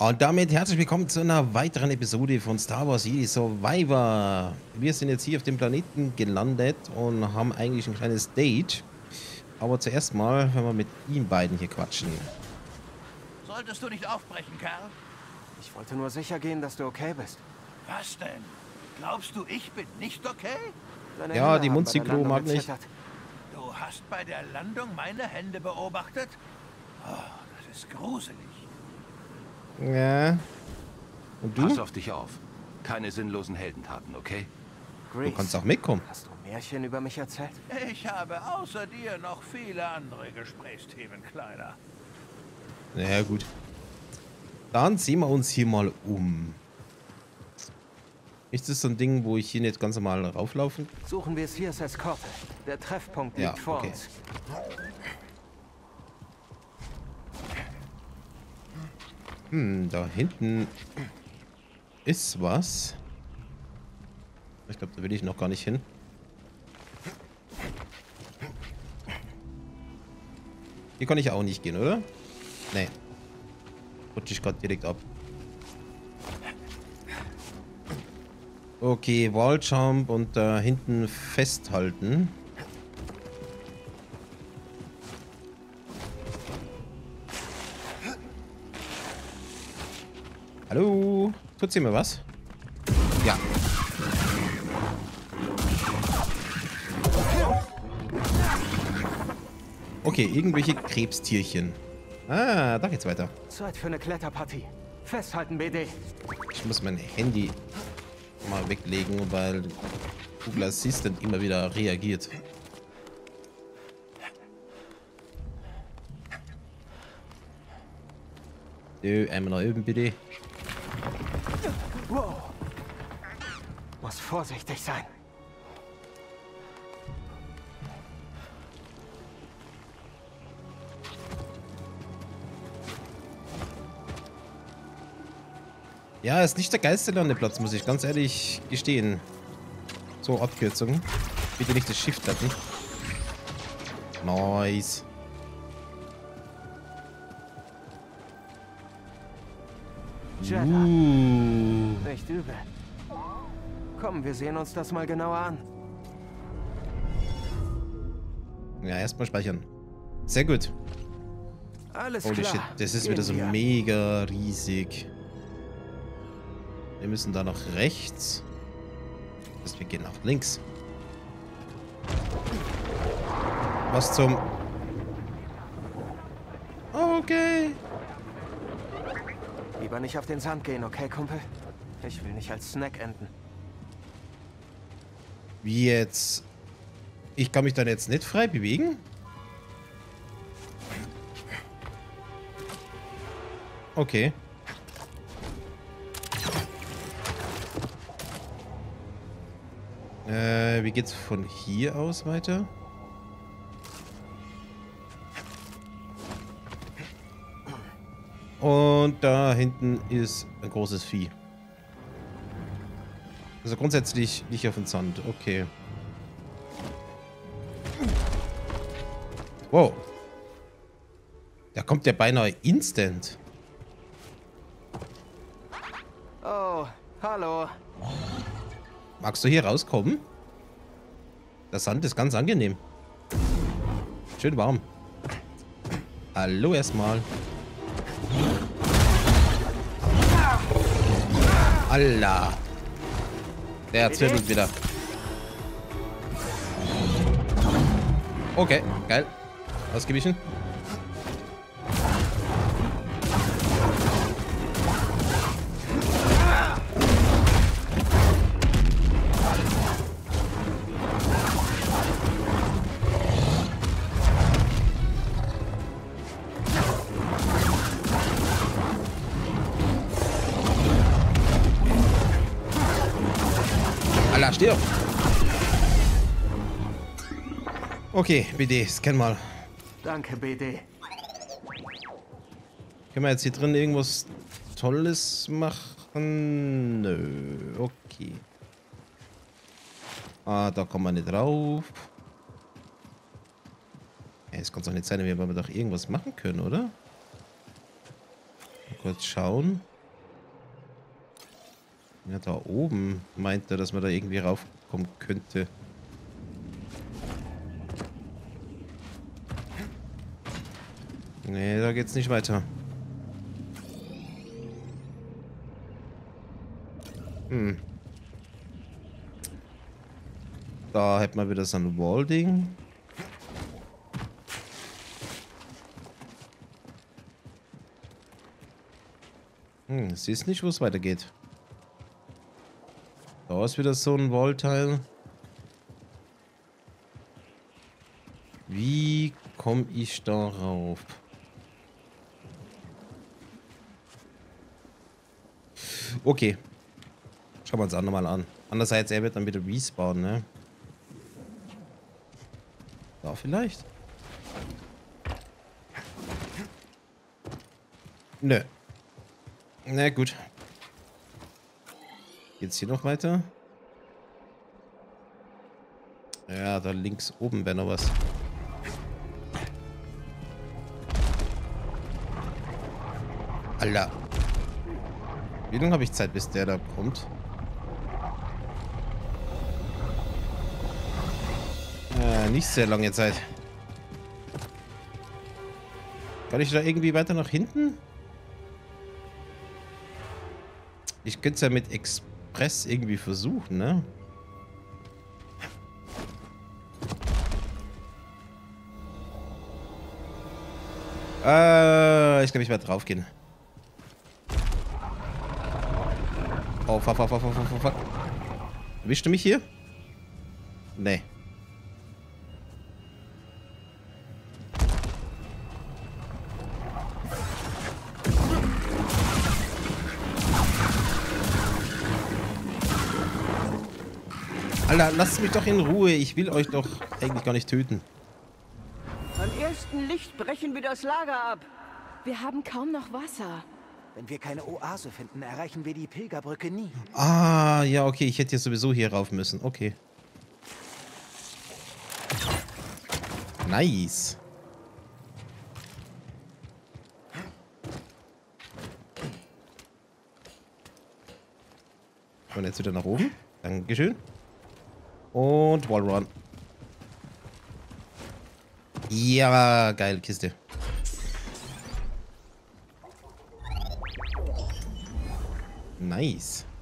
Und damit herzlich willkommen zu einer weiteren Episode von Star Wars Jedi Survivor. Wir sind jetzt hier auf dem Planeten gelandet und haben eigentlich ein kleines Date. Aber zuerst mal, wenn wir mit ihm beiden hier quatschen. Solltest du nicht aufbrechen, Kerl? Ich wollte nur sicher gehen, dass du okay bist. Was denn? Glaubst du, ich bin nicht okay? Deine Ja, Hände die haben bei der Mundsynchro Landung mag nicht. gezittert. Du hast bei der Landung meine Hände beobachtet? Oh, das ist gruselig. Ja. Und Pass du? auf dich auf. Keine sinnlosen Heldentaten, okay? Du Grease, kannst auch mitkommen. hast du Märchen über mich erzählt? Ich habe außer dir noch viele andere Gesprächsthemen, Kleiner. Ja, gut. Dann sehen wir uns hier mal um. Ist das so ein Ding, wo ich hier nicht ganz normal rauflaufen? Suchen wir es hier als Eskorte. Der Treffpunkt Ja, liegt vor okay. uns. Da hinten ist was. Ich glaube, da will ich noch gar nicht hin. Hier kann ich auch nicht gehen, oder? Nee. Rutsche ich gerade direkt ab. Okay, Walljump und da hinten festhalten. Hallo? Tut sie mir was? Ja. Okay, irgendwelche Krebstierchen. Ah, da geht's weiter. Zeit für eine Kletterpartie. Festhalten, BD. Ich muss mein Handy mal weglegen, weil Google Assistant immer wieder reagiert. Einmal nach oben bitte. Wow. Muss vorsichtig sein. Ja, ist nicht der geilste Landeplatz, muss ich ganz ehrlich gestehen. So, Abkürzung. Bitte nicht das Schiff treffen. Nice. Jeddah. Nicht übel. Komm, wir sehen uns das mal genauer an. Ja, erstmal speichern. Sehr gut. Alles Holy klar. shit, das ist Gehen wieder so wir. mega riesig. Wir müssen da nach rechts. Das heißt, wir gehen nach links. Was zum... Okay. Lieber nicht auf den Sand gehen, okay, Kumpel? Ich will nicht als Snack enden. Wie jetzt? Ich kann mich dann jetzt nicht frei bewegen? Okay. Wie geht's von hier aus weiter? Und da hinten ist ein großes Vieh. Also grundsätzlich nicht auf den Sand. Okay. Wow. Da kommt der beinahe instant. Oh, hallo. Magst du hier rauskommen? Der Sand ist ganz angenehm. Schön warm. Hallo erstmal. Allah. Der zwirbelt wieder. Okay, geil. Ausgewichen. Allah, stirb! Okay, BD, scan mal. Danke, BD. Können wir jetzt hier drin irgendwas Tolles machen? Nö, okay. Ah, da kommen wir nicht drauf. Ja, es kann doch nicht sein, wir wollen doch irgendwas machen können, oder? Mal kurz schauen. Ja, da oben meint er, dass man da irgendwie raufkommen könnte. Nee, da geht's nicht weiter. Hm. Da hätten wir wieder so ein Wall-Ding. Siehst nicht, wo es weitergeht. Da ist wieder so ein Wallteil. Wie komme ich da rauf? Okay. Schauen wir uns auch nochmal an. Andererseits, er wird dann wieder respawnen, ne? Da vielleicht? Nö. Na gut. Geht's hier noch weiter? Ja, da links oben wäre noch was. Alter. Wie lange habe ich Zeit, bis der da kommt? Nicht sehr lange Zeit. Kann ich da irgendwie weiter nach hinten? Ich könnte es ja mit Express irgendwie versuchen, ne? Ich glaube, ich werde drauf gehen. Oh, fuck, fuck, fuck, fuck, fuck, fuck. Erwischt du mich hier? Nee. Alter, lasst mich doch in Ruhe. Ich will euch doch eigentlich gar nicht töten. Am ersten Licht brechen wir das Lager ab. Wir haben kaum noch Wasser. Wenn wir keine Oase finden, erreichen wir die Pilgerbrücke nie. Ah, ja, okay. Ich hätte ja sowieso hier rauf müssen. Okay. Nice. Und jetzt wieder nach oben. Dankeschön. Und Wallrun. Ja, geile Kiste. Nice.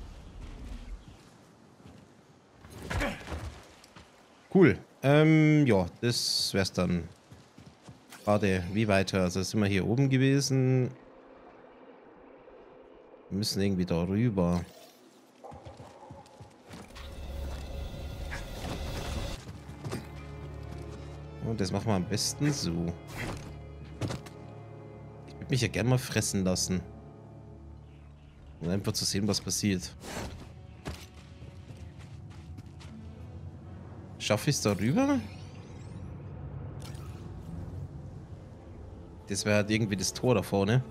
Cool. Ja, das wär's dann. Warte, wie weiter? Also sind wir hier oben gewesen. Wir müssen irgendwie da rüber. Und das machen wir am besten so. Ich würde mich ja gerne mal fressen lassen. Um einfach zu sehen, was passiert. Schaffe ich es da rüber? Das wäre halt irgendwie das Tor da vorne.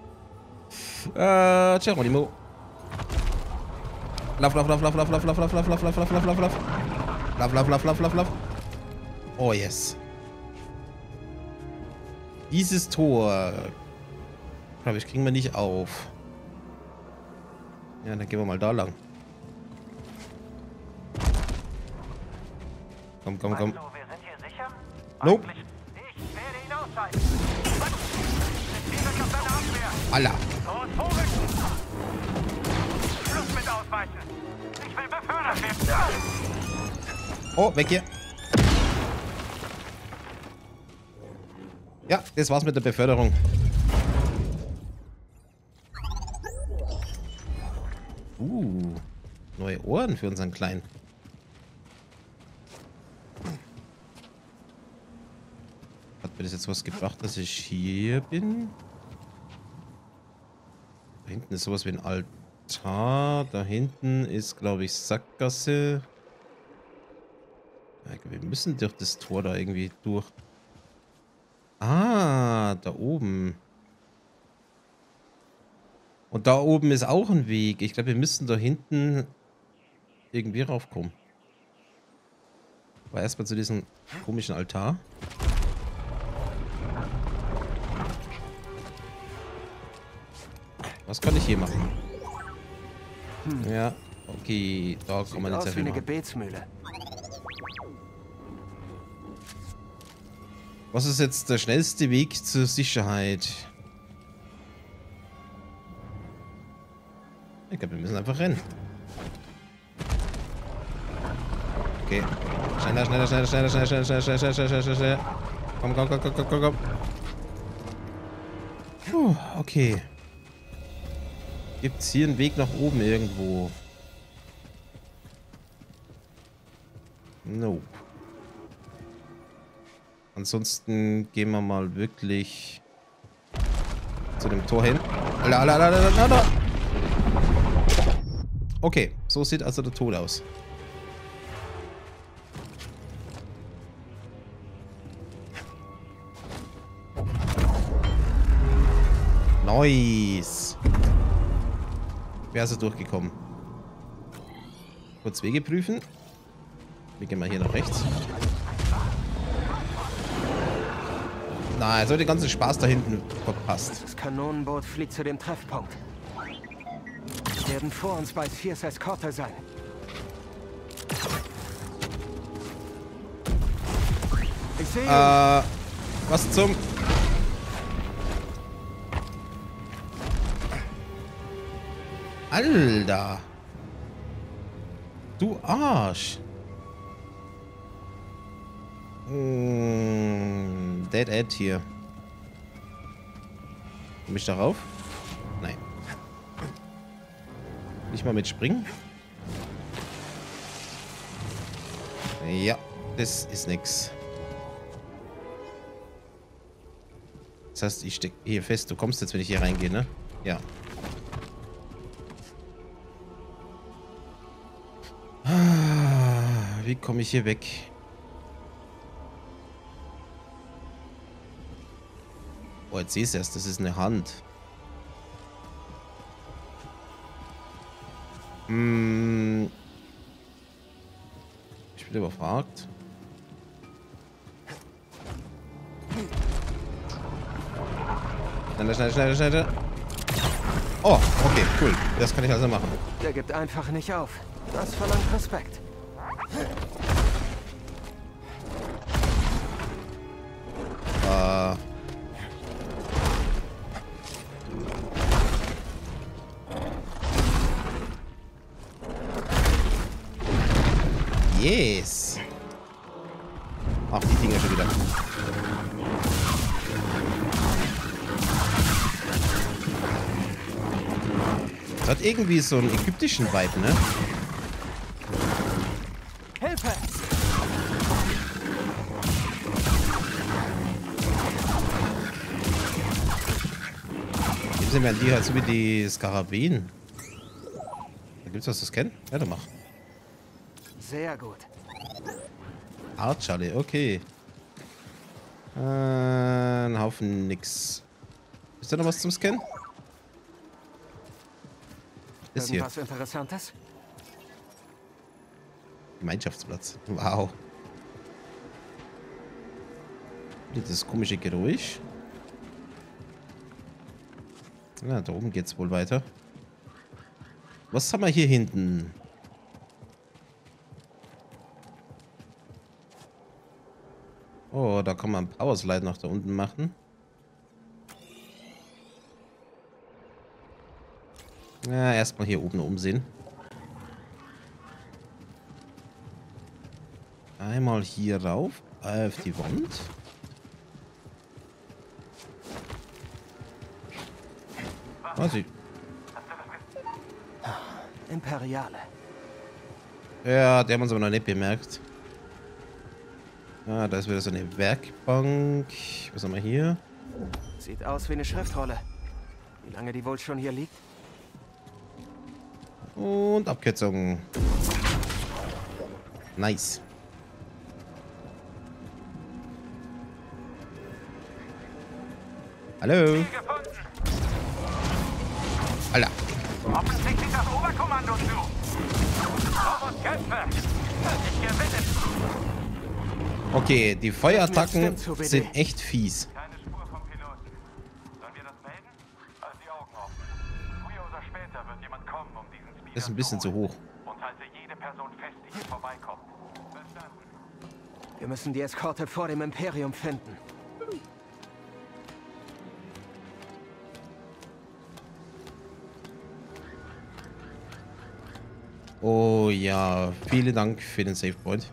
Geronimo. Lauf, lauf, lauf, lauf, lauf, lauf, lauf, lauf, lauf, lauf, lauf, lauf, lauf, lauf, lauf. Lauf, lauf, lauf, lauf, lauf, lauf. Oh, yes. Dieses Tor, glaube ich, kriegen wir nicht auf. Ja, dann gehen wir mal da lang. Komm, komm, komm. Also, wir sind hier sicher? Nope. Ich werde ihn ausschalten. Auf deine Abwehr. Alla. Und vorrücken. Schluss mit Ausweichen. Ich will befördert werden. Oh, weg hier. Ja, das war's mit der Beförderung. Neue Ohren für unseren Kleinen. Hat mir das jetzt was gebracht, dass ich hier bin? Da hinten ist sowas wie ein Altar. Da hinten ist, glaube ich, Sackgasse. Ja, wir müssen durch das Tor da irgendwie durch. Ah, da oben. Und da oben ist auch ein Weg. Ich glaube, wir müssen da hinten irgendwie raufkommen. Aber erstmal zu diesem komischen Altar. Was kann ich hier machen? Ja, okay, da Sieht kann man jetzt aus wie eine machen. Gebetsmühle. Was ist jetzt der schnellste Weg zur Sicherheit? Ich glaube, wir müssen einfach rennen. Okay. Schneller, schneller, schneller, schneller, schneller, schneller, schneller, schneller, schneller, schneller, schneller. Komm, komm, komm, komm, komm, komm, komm. Puh, okay. Gibt's hier einen Weg nach oben irgendwo? Nope. Ansonsten gehen wir mal wirklich zu dem Tor hin. Okay, so sieht also der Tod aus. Nice. Wer ist durchgekommen? Kurz Wege prüfen. Wir gehen mal hier nach rechts. Na, also den ganzen Spaß da hinten verpasst. Das Kanonenboot fliegt zu dem Treffpunkt. Wir werden vor uns bei Spheres Eskorte sein. Ich sehe ihn. Was zum... Alter! Du Arsch! Dead End hier. Komm ich darauf? Nein. Nicht mal mit Springen? Ja, das ist nix. Das heißt, ich stecke hier fest. Du kommst jetzt, wenn ich hier reingehe, ne? Ja. Wie komme ich hier weg? Oh, jetzt siehst du erst, das ist eine Hand. Ich bin überfragt. Schneller, schneller, schneller, schneller. Oh, okay, cool. Das kann ich also machen. Der gibt einfach nicht auf. Das verlangt Respekt. Yes. Ach, die Dinger schon wieder. Das hat irgendwie so einen ägyptischen Vibe, ne? Hilfe! Hier sind wir die halt so wie die Skarabäen. Da gibt's was zu scannen? Ja, dann mach. Sehr gut. Artschale, okay. Ein Haufen nix. Ist da noch was zum Scannen? Das hier. Irgendwas Interessantes? Gemeinschaftsplatz. Wow. Dieses komische Geräusch. Ja, da oben geht's wohl weiter. Was haben wir hier hinten? Oh, da kann man einen Powerslide nach da unten machen. Ja, erstmal hier oben umsehen. Einmal hier rauf, auf die Wand. Was ich? Imperiale. Ja, der haben uns aber noch nicht bemerkt. Ah, da ist wieder so eine Werkbank. Was haben wir hier? Sieht aus wie eine Schriftrolle. Wie lange die wohl schon hier liegt? Und Abkürzung. Nice. Hallo. Alter. Offensichtlich das Oberkommando zu. Komm und kämpfe. Ich gewinne. Okay, die Feuerattacken sind echt fies. Keine Spur vom Piloten. Sollen wir das melden? Also die Augen offen. Früher oder später wird jemand kommen, um diesen ist ein bisschen zu hoch. Und halte jede Person fest, die hier vorbeikommt. Verstanden. Wir müssen die Eskorte vor dem Imperium finden. Oh ja, vielen Dank für den Save Point.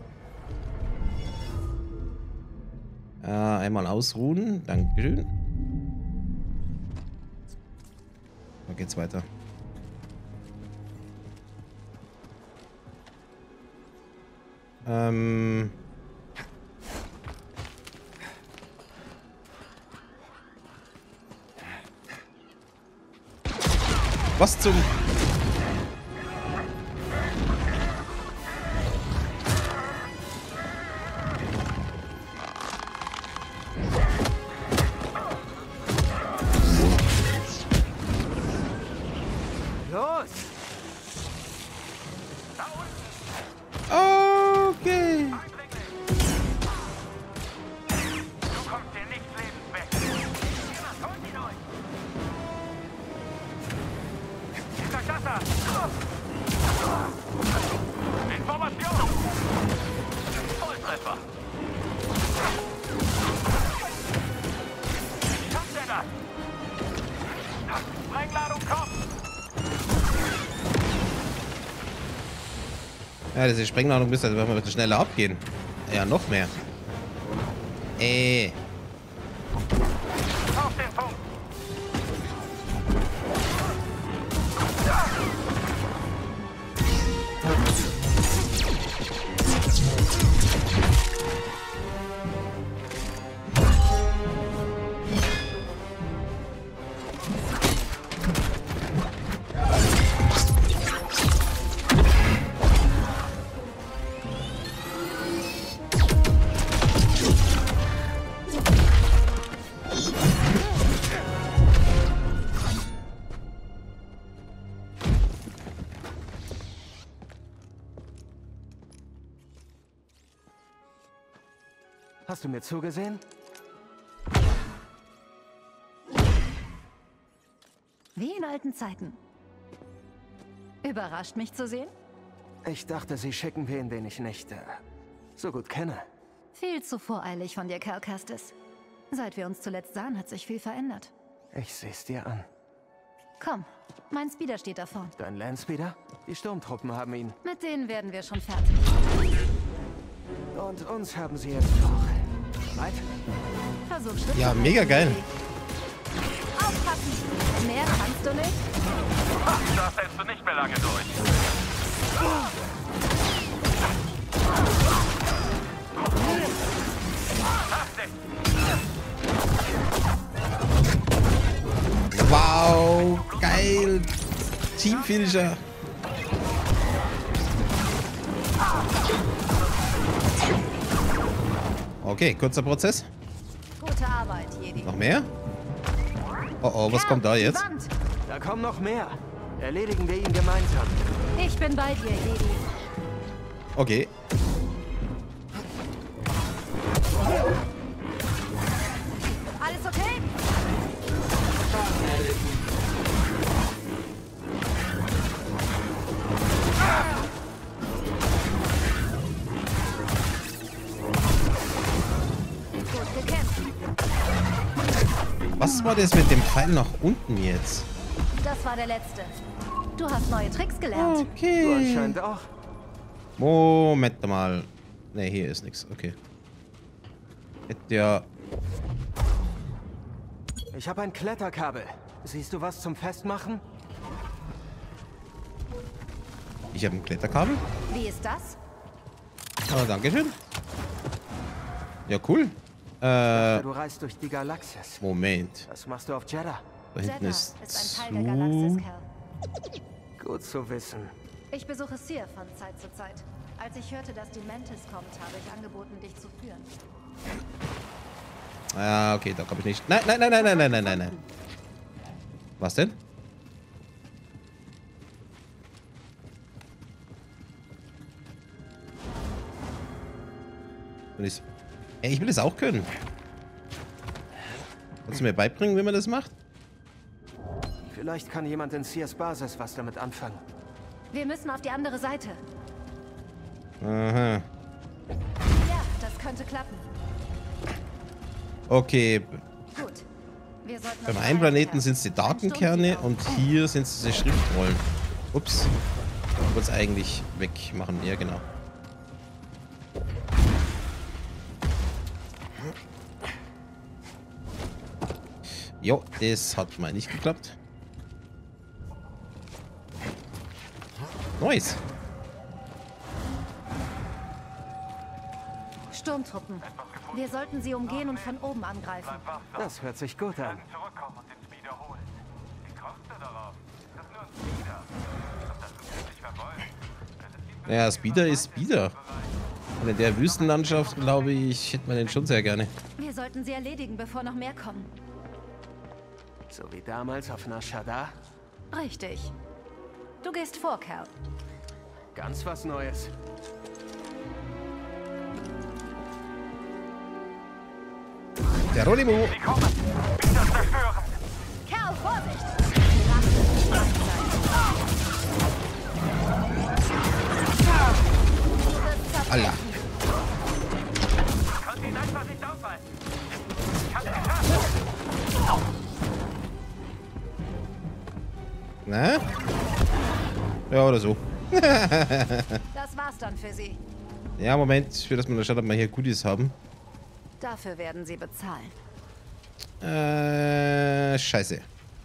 Einmal ausruhen. Dankeschön. Dann geht's weiter. Was zum... Los! Okay. Du kommst hier nicht lebend weg. Holt ihn euch! Hinter Gatter! Information! Volltreffer! Wie schafft er das? Sprengladung kommt! Ja, diese Sprengladung müsste also schneller abgehen. Ja, noch mehr. Auf den Punkt! Hast du mir zugesehen? Wie in alten Zeiten. Überrascht mich zu sehen? Ich dachte, sie schicken wen, den ich nicht so gut kenne. Viel zu voreilig von dir, Cal Kestis. Seit wir uns zuletzt sahen, hat sich viel verändert. Ich seh's dir an. Komm, mein Speeder steht da vorn. Dein Landspeeder? Die Sturmtruppen haben ihn. Mit denen werden wir schon fertig. Und uns haben sie jetzt auch. Bereit? Versuch Schritt Ja, zu mega halten. geil. Aufpassen! Mehr kannst du nicht? Das hältst du nicht mehr lange durch. Wow, geil. Teamfinisher. Okay, kurzer Prozess. Gute Arbeit, Jedi. Noch mehr? Oh oh, was kommt da Die jetzt? Wand. Da kommen noch mehr. Erledigen wir ihn gemeinsam. Ich bin bei dir, Jedi. Okay. Alles okay? Gut gekämpft. Was war das mit dem Pfeil nach unten jetzt? Das war der letzte. Du hast neue Tricks gelernt. Du Okay. anscheinend auch. Moment mal. Ne, hier ist nichts. Okay. Hätte ja... Ich habe ein Kletterkabel. Siehst du was zum Festmachen? Ich habe ein Kletterkabel. Wie ist das? Oh, dankeschön. Ja, cool. Du reist durch die Galaxis. Moment. Was machst du auf Jeddah? Da hinten Jeddah ist ist ein Teil der Galaxis, Cal. Gut zu wissen. Ich besuche Seer von Zeit zu Zeit. Als ich hörte, dass die Mantis kommt, habe ich angeboten, dich zu führen. Ah, okay, da komme ich nicht. Nein, nein, nein, nein, nein, nein, nein, nein, nein. Was denn? Ey, ich will das auch können. Kannst du mir beibringen, wie man das macht? Vielleicht kann jemand in Sears Basis was damit anfangen. Wir müssen auf die andere Seite. Aha. Ja, das könnte klappen. Okay. Gut. Wir sollten Beim uns einen Planeten beeilen. sind es die Datenkerne und hier sind es diese Schriftrollen. Ups. Ich wollte es eigentlich wegmachen. Ja, genau. Jo, das hat mal nicht geklappt. Nice. Sturmtruppen. Wir sollten sie umgehen und von oben angreifen. Das hört sich gut an. Zurückkommen und den Speeder holen. Wie kommst du darauf? Das ist nur ein Speeder. Ob das so wirklich verfolgt? Ja, Speeder ist Speeder. Und in der Wüstenlandschaft, glaube ich, hätte man den schon sehr gerne. Wir sollten sie erledigen, bevor noch mehr kommen. So wie damals auf Nar Shaddaa. Richtig. Du gehst vor, Kerl. Ganz was Neues. Geronimo! Sie kommen! Speeder zerstören! Kerl, Vorsicht! Allah. Ich konnte ihn einfach nicht aufhalten. Ich hab's geschafft! Na? Ja, oder so. Das war's dann für sie. Ja, Moment. Für das wir in der Stadt mal hier Goodies haben. Dafür werden sie bezahlen. Scheiße.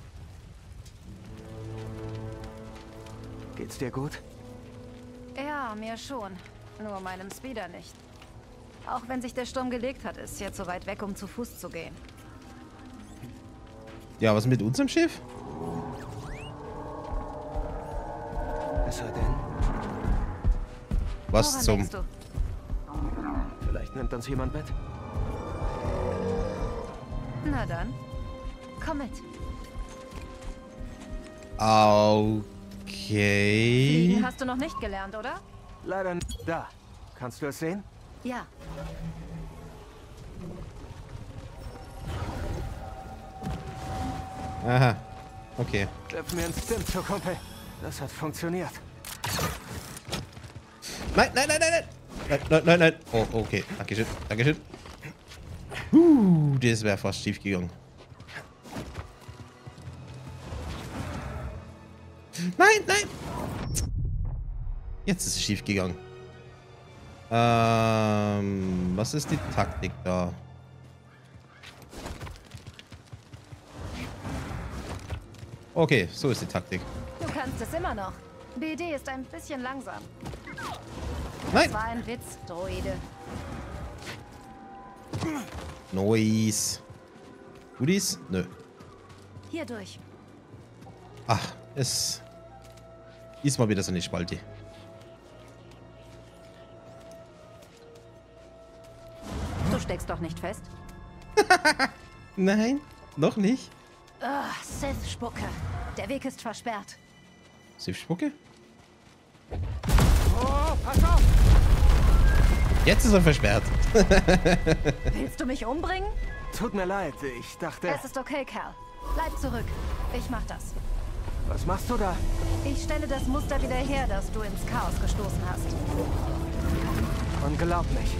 Geht's dir gut? Ja, mir schon. Nur meinem Speeder nicht. Auch wenn sich der Sturm gelegt hat, ist er zu weit weg, um zu Fuß zu gehen. Ja, was mit unserem Schiff? Es sei denn, Was Woran zum... denkst du? vielleicht nimmt uns jemand mit. Na dann, komm mit. Okay. Fliegen hast du noch nicht gelernt, oder? Leider nicht da. Kannst du es sehen? Ja. Aha. Okay. Klopf mir ins Zimmer, Kumpel. Das hat funktioniert. Nein, nein, nein, nein, nein. Nein, nein, nein, nein. Oh, okay. Dankeschön. Dankeschön. Das wäre fast schief gegangen. Nein, nein. Jetzt ist es schief gegangen. Was ist die Taktik da? Okay, so ist die Taktik. Du kannst es immer noch. BD ist ein bisschen langsam. Nein. Das war ein Witz, Droide. Nice. Goodies? Nö. Hier durch. Ach, es ist mal wieder so eine Spalte. Du steckst doch nicht fest. Nein, noch nicht. Sith-Spucke. Der Weg ist versperrt. Schiffspucke? Oh, pass auf! Jetzt ist er versperrt. Willst du mich umbringen? Tut mir leid, ich dachte... Es ist okay, Kerl. Bleib zurück. Ich mach das. Was machst du da? Ich stelle das Muster wieder her, das du ins Chaos gestoßen hast. Unglaublich.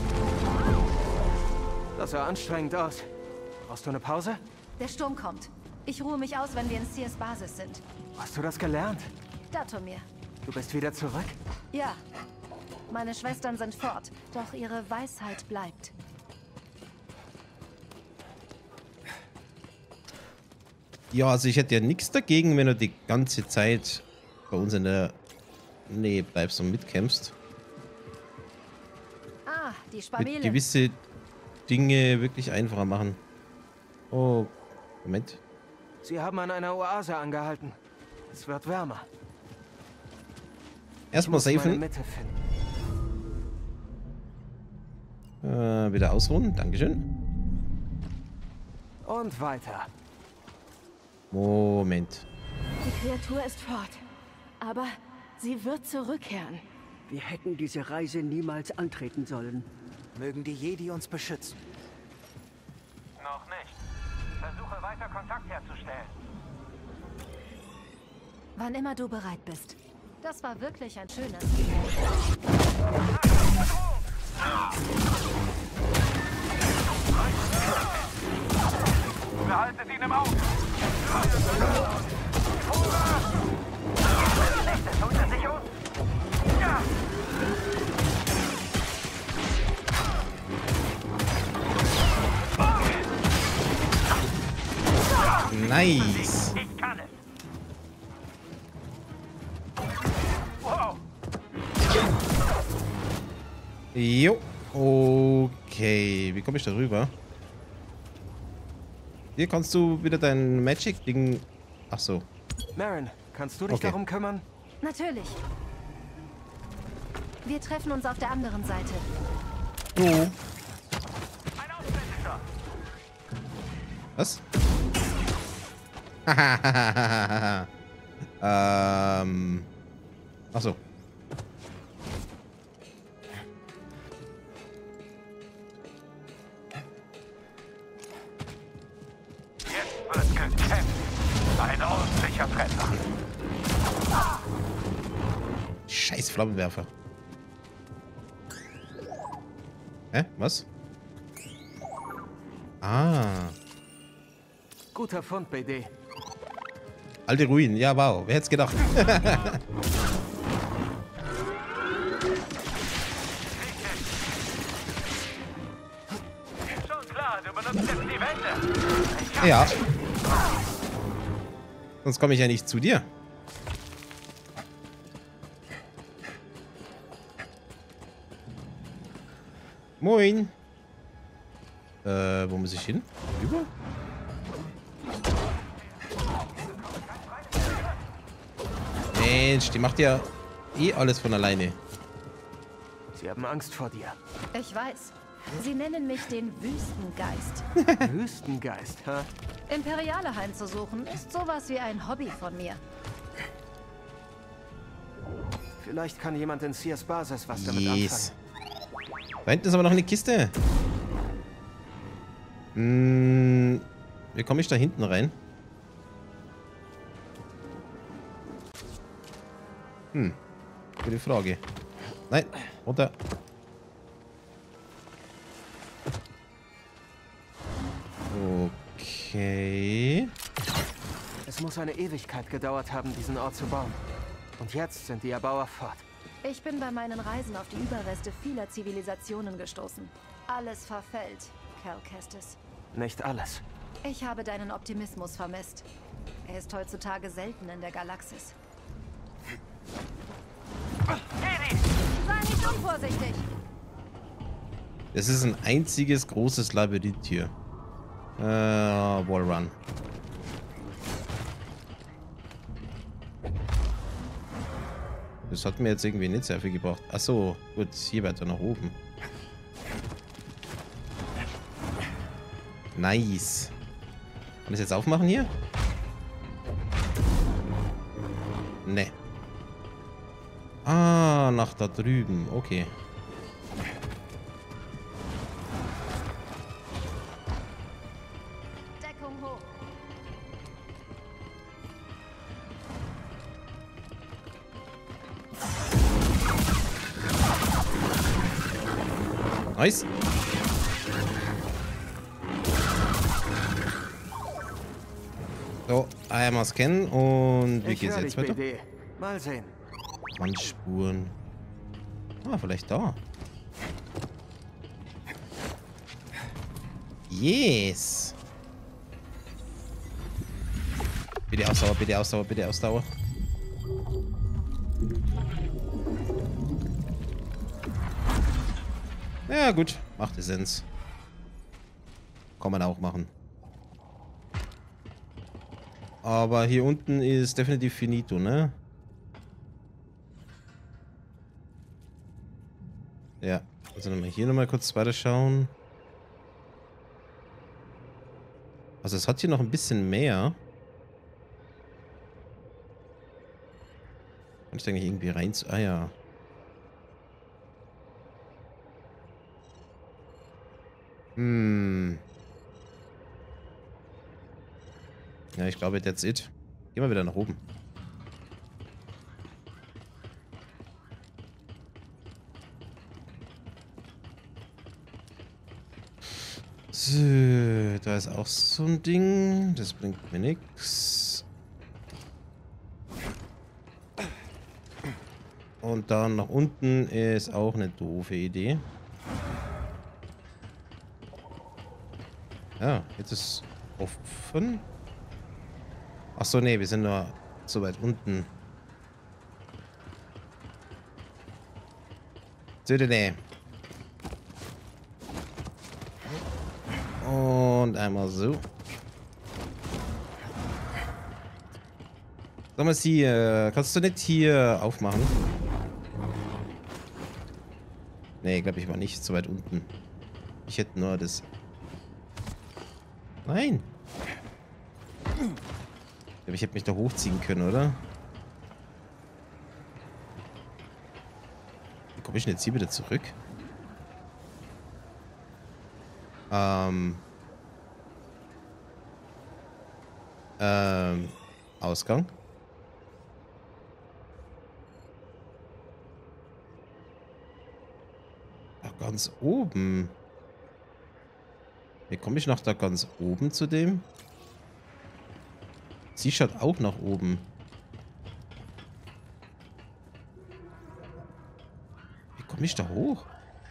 Das sah anstrengend aus. Brauchst du eine Pause? Der Sturm kommt. Ich ruhe mich aus, wenn wir in Sears Basis sind. Hast du das gelernt? Datumir. Du bist wieder zurück? Ja. Meine Schwestern sind fort, doch ihre Weisheit bleibt. Ja, also ich hätte ja nichts dagegen, wenn du die ganze Zeit bei uns in der Nähe bleibst und mitkämpfst. Ah, die Mit Spamele. gewisse Dinge wirklich einfacher machen. Oh, Moment. Sie haben an einer Oase angehalten. Es wird wärmer. Erstmal Ich muss meine safen. Mitte finden. Wieder ausruhen. Dankeschön. Und weiter. Moment. Die Kreatur ist fort. Aber sie wird zurückkehren. Wir hätten diese Reise niemals antreten sollen. Mögen die Jedi uns beschützen. Noch nicht. Versuche weiter Kontakt herzustellen. Wann immer du bereit bist. Das war wirklich ein schönes. Behaltet ihn im Auge. Nächste holt er sich um. Ja. Nice. Ich kann es. Wow. Jo. Okay. Wie komme ich da rüber? Hier kannst du wieder dein Magic-Ding... Ach so. Marin, kannst du dich Okay. darum kümmern? Natürlich. Wir treffen uns auf der anderen Seite. Oh. Ein Ausländischer. Was? Ach so. Jetzt wird gekämpft. Ein ordentlicher Treffer. Scheiß Flammenwerfer. Hä? Was? Ah. Guter Fund, BD. Alte Ruinen. Ja, wow. Wer hätte es gedacht? Schon klar, du benutzt jetzt die Wände. Ja. Sonst komme ich ja nicht zu dir. Moin. Wo muss ich hin? Über? Mensch, die macht ja eh alles von alleine. Sie haben Angst vor dir. Ich weiß. Sie nennen mich den Wüstengeist. Wüstengeist, hä? Imperiale heimzusuchen ist sowas wie ein Hobby von mir. Vielleicht kann jemand in Sears Basis was damit Yes. anfangen. Da hinten ist aber noch eine Kiste. Wie komme ich da hinten rein? Gute Frage. Nein, runter. Okay. Es muss eine Ewigkeit gedauert haben, diesen Ort zu bauen. Und jetzt sind die Erbauer fort. Ich bin bei meinen Reisen auf die Überreste vieler Zivilisationen gestoßen. Alles verfällt, Cal Kestis. Nicht alles. Ich habe deinen Optimismus vermisst. Er ist heutzutage selten in der Galaxis. Sei nicht unvorsichtig! Das ist ein einziges großes Labyrinth hier. Wallrun. Das hat mir jetzt irgendwie nicht sehr viel gebracht. Achso, gut, hier weiter nach oben. Nice. Kann ich das jetzt aufmachen hier? Ne. Ah, nach da drüben. Okay. Deckung hoch. Nice. So, einmal scannen und wie Ich geht's höre jetzt dich, weiter? BD. Mal sehen. Wandspuren. Ah, vielleicht da. Yes. Bitte Ausdauer, bitte Ausdauer, bitte Ausdauer. Ja gut, macht Essenz. Kann man auch machen. Aber hier unten ist definitiv finito, ne? Ja, also hier nochmal kurz weiter schauen. Also es hat hier noch ein bisschen mehr. Kann ich da eigentlich irgendwie rein... Ah ja. Ja, ich glaube, that's it. Gehen wir wieder nach oben. So, da ist auch so ein Ding. Das bringt mir nichts. Und dann nach unten ist auch eine doofe Idee. Ja, jetzt ist offen. Achso, nee, wir sind nur so weit unten. So, nee. Und einmal so. Sag mal, sie, kannst du nicht hier aufmachen? Nee, glaube ich war nicht so weit unten. Ich hätte nur das... Nein! Ich hätte mich da hochziehen können, oder? Wie komme ich denn jetzt hier wieder zurück? Ausgang. Ach, ganz oben. Wie komme ich nach da ganz oben zu dem? Sie schaut auch nach oben. Wie komme ich da hoch?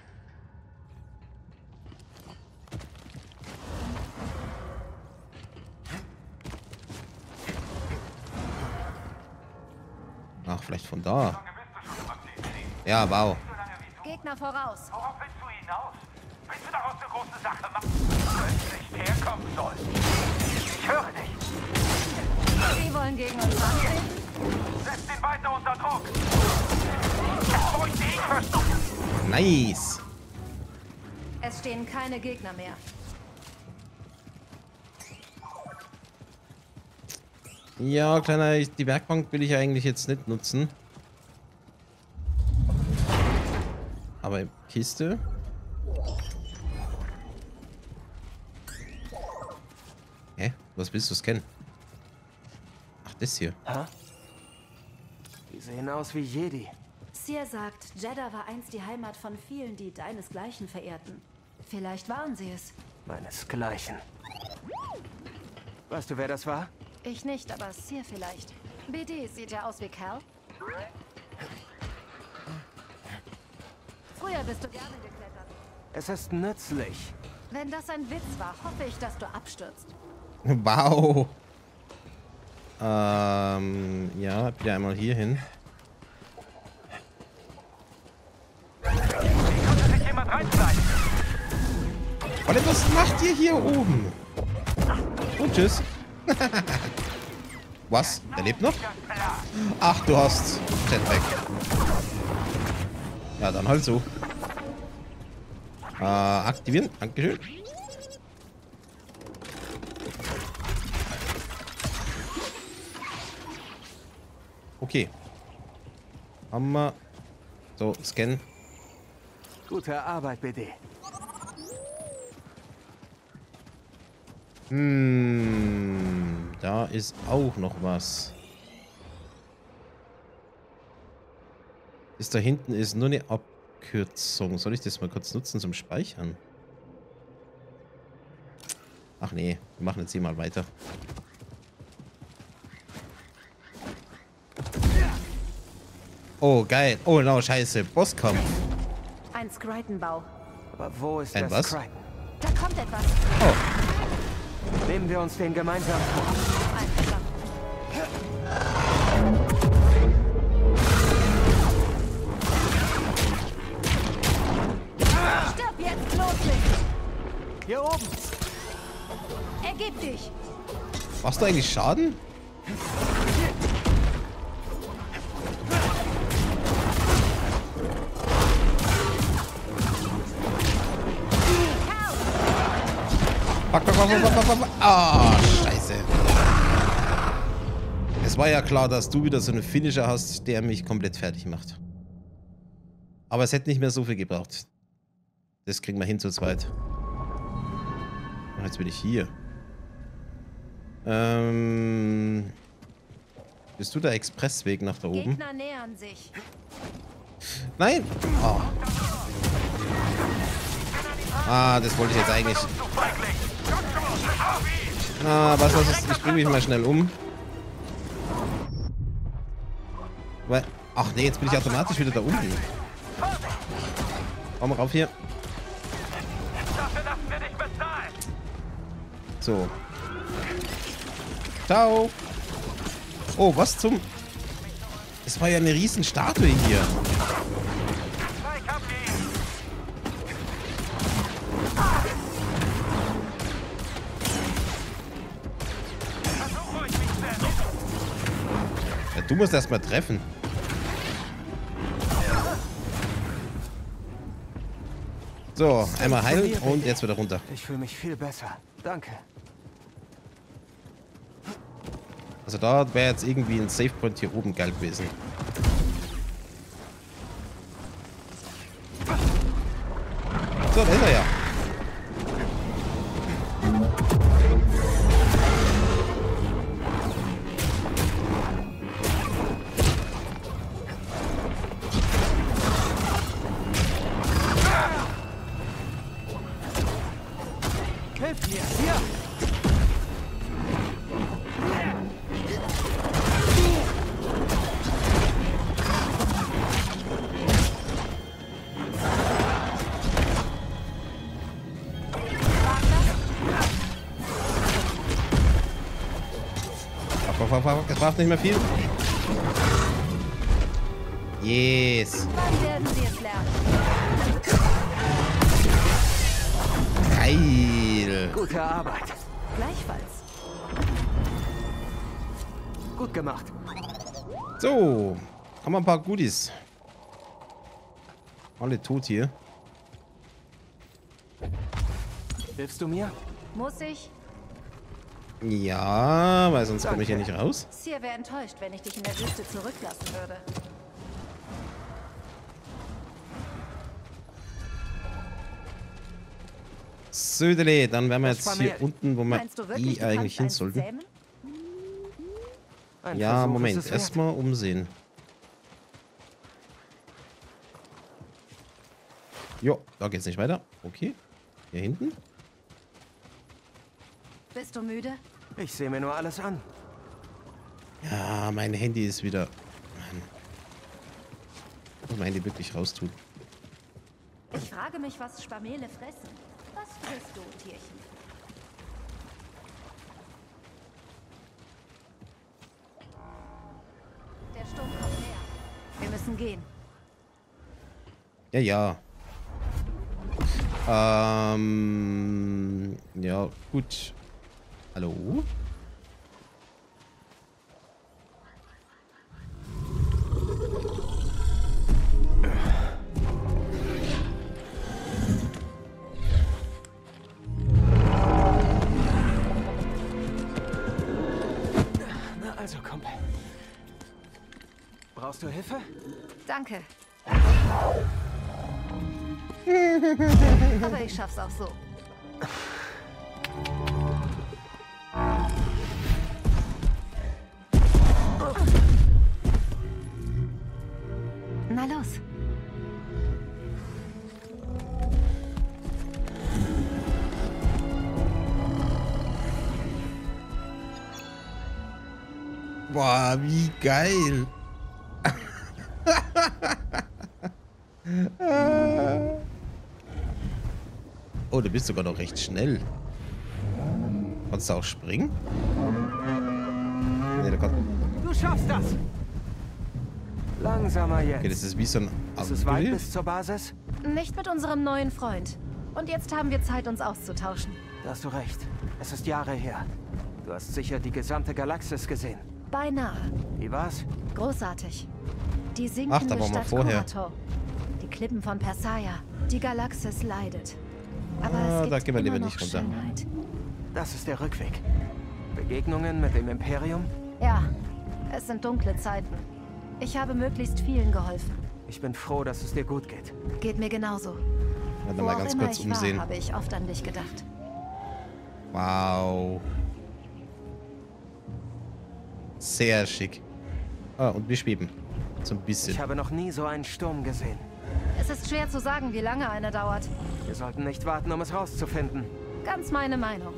Ach, vielleicht von da. Ja, wow. Gegner voraus. Worauf willst du hinaus? Willst du daraus eine große Sache machen? Du hättest nicht herkommen sollen. Ich höre dich. Sie wollen gegen uns antreten? Setz den weiter unter Druck. Das wollte ich versuchen. Nice. Es stehen keine Gegner mehr. Ja, Kleiner, die Werkbank will ich eigentlich jetzt nicht nutzen. Aber Kiste. Hä? Was willst du scannen? Ach, das hier. Hä? Die sehen aus wie Jedi. Seer sagt, Jeddah war einst die Heimat von vielen, die deinesgleichen verehrten. Vielleicht waren sie es. Meinesgleichen. Weißt du, wer das war? Ich nicht, aber Seer vielleicht. BD sieht ja aus wie Cal. Früher bist du gerne geklettert. Es ist nützlich. Wenn das ein Witz war, hoffe ich, dass du abstürzt. Wow. Ja, wieder einmal hier hin. Konnte sich jemand reinschleichen? Warte, was macht ihr hier oben? Und tschüss. Was? Der lebt noch? Ach, du hast Jetpack. Ja, dann halt so. Aktivieren. Dankeschön. Okay. Haben wir. So, scannen. Gute Arbeit, BD. Da ist auch noch was. Das da hinten ist nur eine Abkürzung. Soll ich das mal kurz nutzen zum Speichern? Ach nee, wir machen jetzt hier mal weiter. Oh, geil. Oh, no, scheiße. Bosskampf. Ein Scryton-Bau. Aber wo ist Ein das was? Crichton? Da kommt etwas. Oh. Nehmen wir uns den gemeinsam vor. Einverstanden. Stirb jetzt, Loslicht! Hier oben. Ergib dich! Machst du eigentlich Schaden? Ah, scheiße. Es war ja klar, dass du wieder so einen Finisher hast, der mich komplett fertig macht. Aber es hätte nicht mehr so viel gebraucht. Das kriegen wir hin zu zweit. Und jetzt bin ich hier. Bist du der Expressweg nach da oben? Gegner nähern sich. Nein! Oh. Ah, das wollte ich jetzt eigentlich. Ah, was ist? Ich bringe mich mal schnell um. Weil, ach nee, jetzt bin ich automatisch wieder da unten. Komm mal rauf hier. So. Ciao. Oh, was zum... Es war ja eine riesen Statue hier. Ja, du musst erst mal treffen. So, einmal heilen und jetzt wieder runter. Ich fühle mich viel besser. Danke. Also da wäre jetzt irgendwie ein Save Point hier oben geil gewesen. So, da ist er ja. Hilf mir! Hier! Es braucht nicht mehr viel. Yes. Wann werden Sie es lernen? Geil. Gute Arbeit. Gleichfalls. Gut gemacht. So, haben wir ein paar Goodies. Alle tot hier. Hilfst du mir? Muss ich? Ja, weil sonst komme ich hier nicht raus. Sir wäre enttäuscht, wenn ich dich in der Wüste zurücklassen würde. Södele, dann wären wir Das jetzt war hier mir- unten, wo wir Meinst du wirklich, du eigentlich hin kannst eins sollten. zähmen? Ein Ja, Versuch ist Moment, es wert. erstmal umsehen. Jo, da geht's nicht weiter. Okay, hier hinten. Bist du müde? Ich sehe mir nur alles an. Ja, mein Handy ist wieder... Mann. Muss mein Handy wirklich raustun. Ich frage mich, was Spamele fressen. Was frisst du, Tierchen? Der Sturm kommt näher. Wir müssen gehen. Ja, ja. Ja, gut. Hallo? Na also, Kumpel. Brauchst du Hilfe? Danke. Aber ich schaff's auch so. Na los. Boah, wie geil. Oh, du bist sogar noch recht schnell. Kannst du auch springen? Nee, da kann... Du schaffst das! Langsamer jetzt. Okay, das ist wie so ein Ist es weit Angriff. bis zur Basis? Nicht mit unserem neuen Freund. Und jetzt haben wir Zeit, uns auszutauschen. Da hast du recht. Es ist Jahre her. Du hast sicher die gesamte Galaxis gesehen. Beinahe. Wie war's? Großartig. Die Ach, sinkende da waren wir Stadt vorher. Korator. Die Klippen von Persaya. Die Galaxis leidet. Aber Ah, es gibt da gehen wir lieber immer nicht noch runter. Schönheit. Das ist der Rückweg. Begegnungen mit dem Imperium? Ja, es sind dunkle Zeiten. Ich habe möglichst vielen geholfen. Ich bin froh, dass es dir gut geht. Geht mir genauso. Warte Wo mal auch ganz immer kurz ich umsehen. war, habe ich oft an dich gedacht. Wow. Sehr schick. Ah, und wir schweben. So ein bisschen. Ich habe noch nie so einen Sturm gesehen. Es ist schwer zu sagen, wie lange eine dauert. Wir sollten nicht warten, um es rauszufinden. Ganz meine Meinung.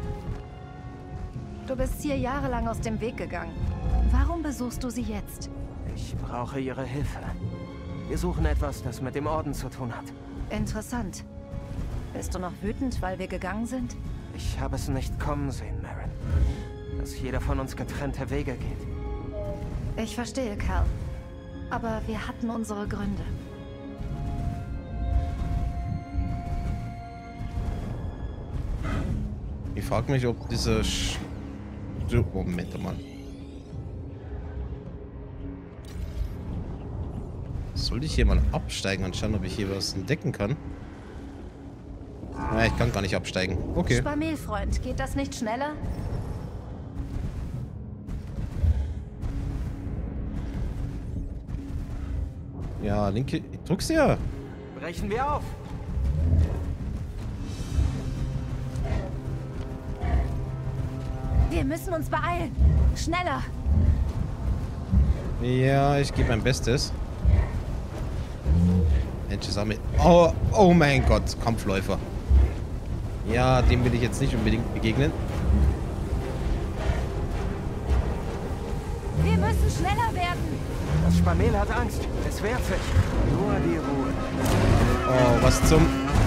Du bist hier jahrelang aus dem Weg gegangen. Warum besuchst du sie jetzt? Ich brauche ihre Hilfe. Wir suchen etwas, das mit dem Orden zu tun hat. Interessant. Bist du noch wütend, weil wir gegangen sind? Ich habe es nicht kommen sehen, Merrin. Dass jeder von uns getrennte Wege geht. Ich verstehe, Cal. Aber wir hatten unsere Gründe. Ich frage mich, ob dieser Moment mal. Sollte ich hier mal absteigen und schauen, ob ich hier was entdecken kann? Ja, ich kann gar nicht absteigen. Okay. Sparmelfreund, geht das nicht schneller? Ja, linke. Drück's ja. Brechen wir auf! Wir müssen uns beeilen. Schneller. Ja, ich gebe mein Bestes. Mensch, oh, oh mein Gott, Kampfläufer. Ja, dem will ich jetzt nicht unbedingt begegnen. Wir müssen schneller werden. Das Sparmel hat Angst. Es wehrt sich. Nur die Ruhe. Oh, was zum...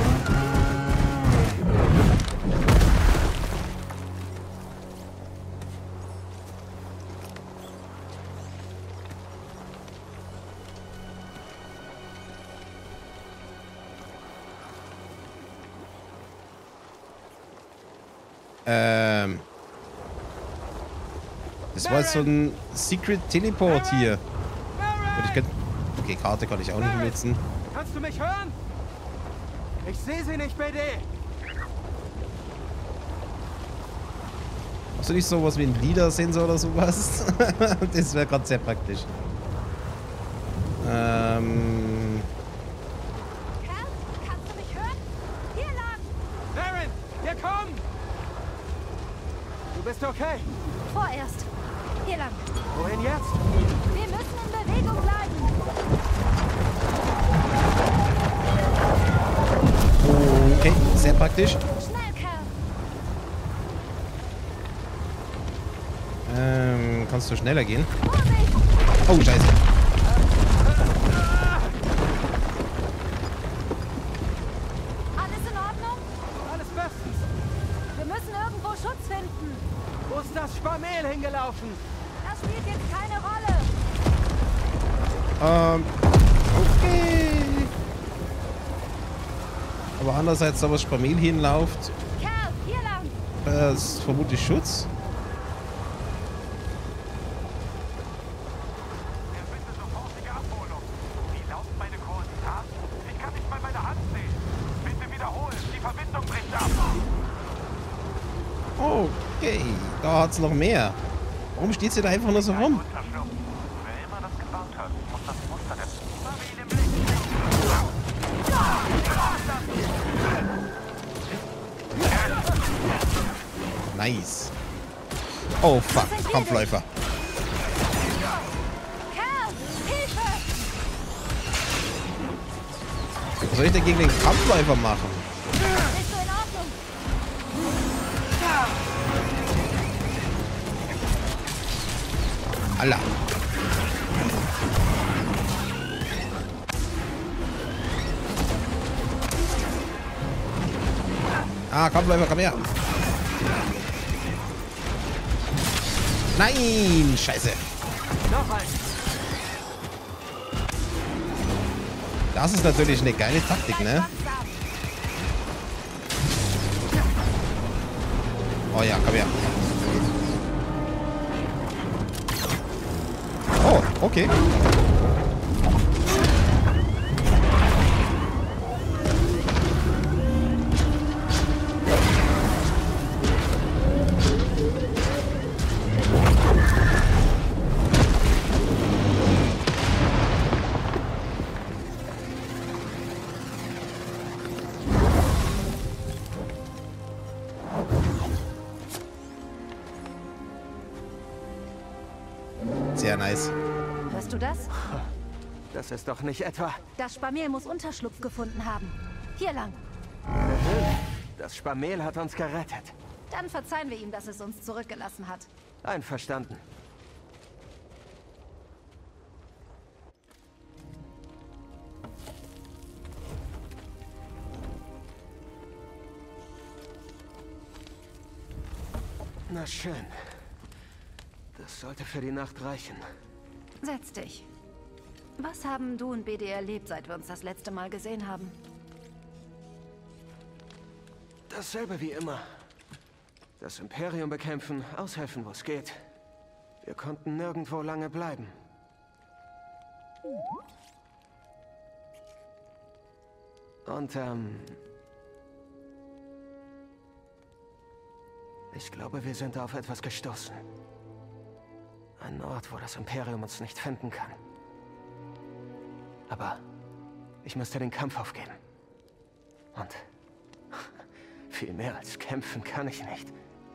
Das war jetzt so ein Secret Teleport hier. Und ich könnte... Okay, Karte kann ich auch nicht nutzen. Kannst du mich hören? Ich sehe sie nicht, BD. Hast du nicht sowas wie ein LIDAR-Sensor oder sowas? Das wäre gerade sehr praktisch. Cal, kannst du mich hören? Hier lang. Merrin, wir kommen! Du bist okay. Vorerst. Hier lang. Wohin jetzt? Wir müssen in Bewegung bleiben. Okay, sehr praktisch. Schnell, Cal. Kannst du schneller gehen? Vorsicht. Oh, scheiße. Alles in Ordnung? Alles bestens. Wir müssen irgendwo Schutz finden. Wo ist das Sparmel hingelaufen? Das spielt jetzt keine Rolle. Okay. Aber andererseits, da was Sparmel hinläuft, Cal, hier lang. ist vermutlich Schutz. Bitte sofortige Abholung. Wie lauten meine Koordinaten? Ich kann nicht mal meine Hand sehen. Bitte wiederholen. Die Verbindung bricht ab. Okay, da hat's noch mehr. Warum steht sie da einfach nur so rum? Unterschlupf. Wer immer das gebaut hat, muss das Muster der Sparmel im Blick. Nice. Oh fuck, Kampfläufer. Cal, Hilfe. Was soll ich denn gegen den Kampfläufer machen? Bist du in Ordnung? Allah. Ah, Kampfläufer, komm her. Nein, scheiße. Noch eins. Das ist natürlich eine geile Taktik, ne? Oh ja, komm her. Oh, okay. Sehr nice. Hörst du das? Das ist doch nicht etwa... Das Spamel muss Unterschlupf gefunden haben. Hier lang. Das Spamel hat uns gerettet. Dann verzeihen wir ihm, dass es uns zurückgelassen hat. Einverstanden. Na schön. Das sollte für die Nacht reichen. Setz dich. Was haben du und BD erlebt, seit wir uns das letzte Mal gesehen haben? Dasselbe wie immer. Das Imperium bekämpfen, aushelfen, wo es geht. Wir konnten nirgendwo lange bleiben. Und, ich glaube, wir sind auf etwas gestoßen. Ein Ort, wo das Imperium uns nicht finden kann. Aber ich müsste den Kampf aufgeben. Und viel mehr als kämpfen kann ich nicht.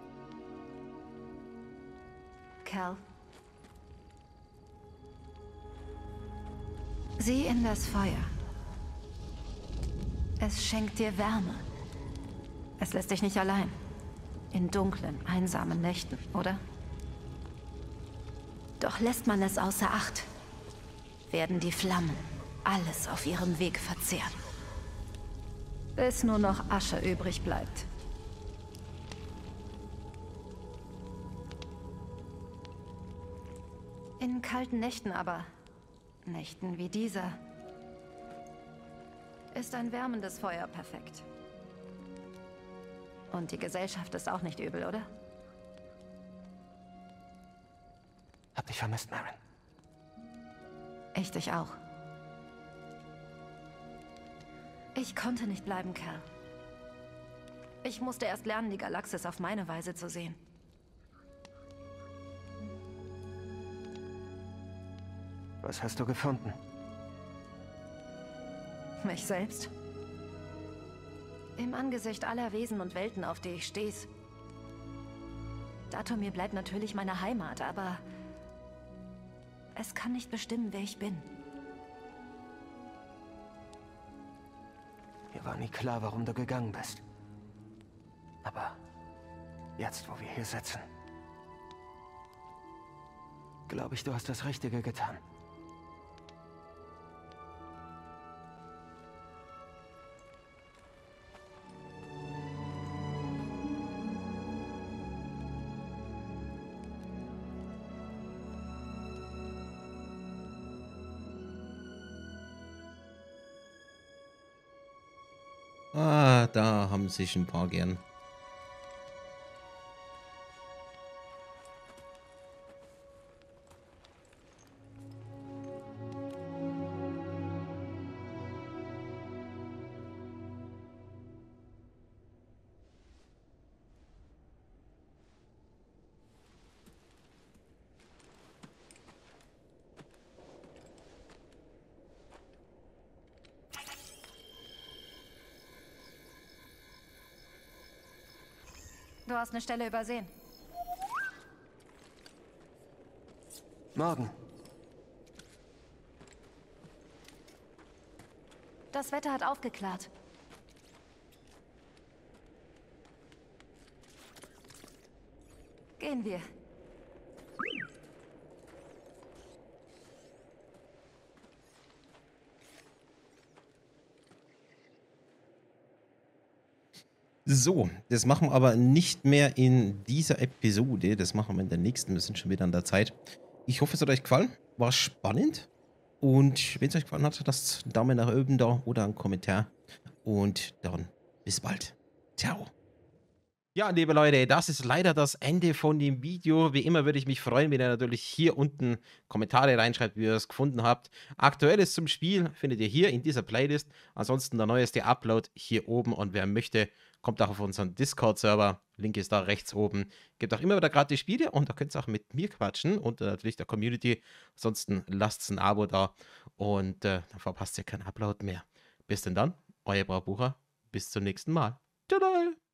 Cal. Sieh in das Feuer. Es schenkt dir Wärme. Es lässt dich nicht allein. In dunklen, einsamen Nächten, oder? Doch lässt man es außer Acht, werden die Flammen alles auf ihrem Weg verzehren. Bis nur noch Asche übrig bleibt. In kalten Nächten aber, Nächten wie dieser, ist ein wärmendes Feuer perfekt. Und die Gesellschaft ist auch nicht übel, oder? Hab dich vermisst, Merrin. Ich dich auch. Ich konnte nicht bleiben, Cal. Ich musste erst lernen, die Galaxis auf meine Weise zu sehen. Was hast du gefunden? Mich selbst? Im Angesicht aller Wesen und Welten, auf die ich steh's. Datumir bleibt natürlich meine Heimat, aber es kann nicht bestimmen, wer ich bin. Mir war nie klar, warum du gegangen bist. Aber jetzt, wo wir hier sitzen, glaube ich, du hast das Richtige getan. Ah, da haben sich ein paar gern. Du hast eine Stelle übersehen. Morgen. Das Wetter hat aufgeklärt. Gehen wir. So, das machen wir aber nicht mehr in dieser Episode. Das machen wir in der nächsten. Wir sind schon wieder an der Zeit. Ich hoffe, es hat euch gefallen. War spannend. Und wenn es euch gefallen hat, lasst einen Daumen nach oben da oder einen Kommentar. Und dann bis bald. Ciao. Ja, liebe Leute, das ist leider das Ende von dem Video. Wie immer würde ich mich freuen, wenn ihr natürlich hier unten Kommentare reinschreibt, wie ihr es gefunden habt. Aktuelles zum Spiel findet ihr hier in dieser Playlist. Ansonsten der neueste Upload hier oben. Und wer möchte, kommt auch auf unseren Discord-Server. Link ist da rechts oben. Gibt auch immer wieder gratis Spiele und da könnt ihr auch mit mir quatschen und natürlich der Community. Ansonsten lasst ein Abo da und dann verpasst ihr keinen Upload mehr. Bis denn dann, euer Braubucher. Bis zum nächsten Mal. Tada!